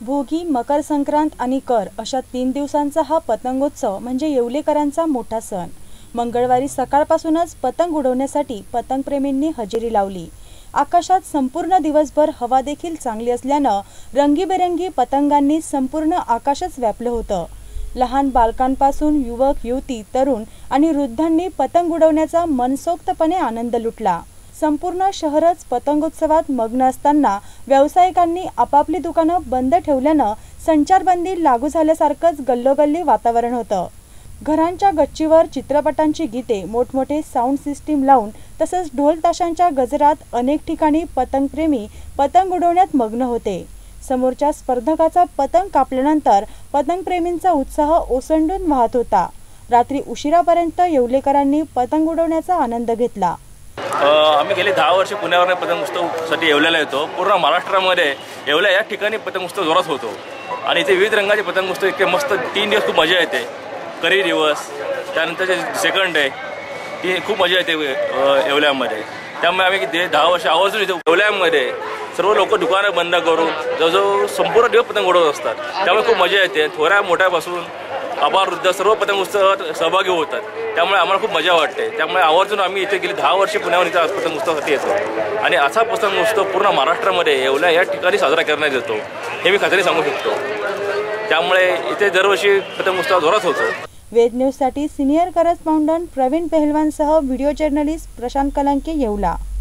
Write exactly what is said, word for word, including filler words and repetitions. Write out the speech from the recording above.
भोगी, मकर संक्रांत आणि कर अशा तीन दिवसांचा हा पतंगोत्सव म्हणजे येवलेकरांचा मोठा सण। मंगळवारी सकाळपासूनच पतंग उडवण्यासाठी पतंगप्रेमींनी हजेरी लावली। आकाशात संपूर्ण दिवसभर हवा देखील चांगली असल्याने रंगीबेरंगी पतंगांनी संपूर्ण आकाशच व्यापलं होतं। लहान बालकांपासून युवक, युवती, तरुण आणि वृद्धांनी पतंग उडवण्याचा मनसोक्तपणे आनंद लुटला। संपूर्ण शहरच पतंगोत्सवात मग्न असताना व्यावसायिकांनी आपापली दुकानं बंद ठेवल्याने संचारबंदी लागू झाल्यासारखंच गल्लोगल्ली वातावरण होतं। घरांच्या गच्चीवर चित्रपटांची गीते, मोठमोठे साऊंड सिस्टीम लावून तसंच ढोल ताशांच्या गजरात अनेक ठिकाणी पतंगप्रेमी पतंग उडवण्यात मग्न होते। समोरच्या स्पर्धकाचा पतंग कापल्यानंतर पतंगप्रेमींचा उत्साह ओसंडून वाहत होता। रात्री उशिरापर्यंत येवलेकरांनी पतंग उडवण्याचा आनंद घेतला। आम्ही गेले दहा वर्ष पुण्यावर पतंग उत्सवासाठी येवल्याला येतो। पूर्ण महाराष्ट्रामध्ये येवल्या या ठिकाणी पतंग उत्सव जोरात होतो आणि इथे विविध रंगाचे पतंग उत्सव इतके मस्त तीन दिवस खूप मजा येते। करी दिवस, त्यानंतर सेकंड डे, ती खूप मजा येते येवल्यामध्ये। त्यामुळे आम्ही किती दहा वर्ष आवर्जून इथे येवल्यामध्ये सर्व लोक दुकानं बंद करून जवळजवळ संपूर्ण दिवस पतंग उडवत असतात। त्यामुळे खूप मजा येते। थोड्या मोठ्यापासून अपार वृद्ध सर्व पतंग उत्सवात सहभागी होतात। त्यामुळे आम्हाला खूप मजा वाटते। त्यामुळे आवर्जून आम्ही इथे गेली दहा वर्ष पुण्यावर इथे पतंग उत्सवासाठी येतो आणि असा पतंग उत्सव पूर्ण महाराष्ट्रामध्ये येवल्या या ठिकाणी साजरा करण्यात येतो, हे मी खात्री सांगू शकतो। त्यामुळे इथे दरवर्षी पतंग उत्सव जोरात होतो। वेद न्यूजसाठी सिनियर करस्पॉन्डंट प्रवीण पेहलवानसह व्हिडिओ जर्नलिस्ट प्रशांत कलंके, येवला।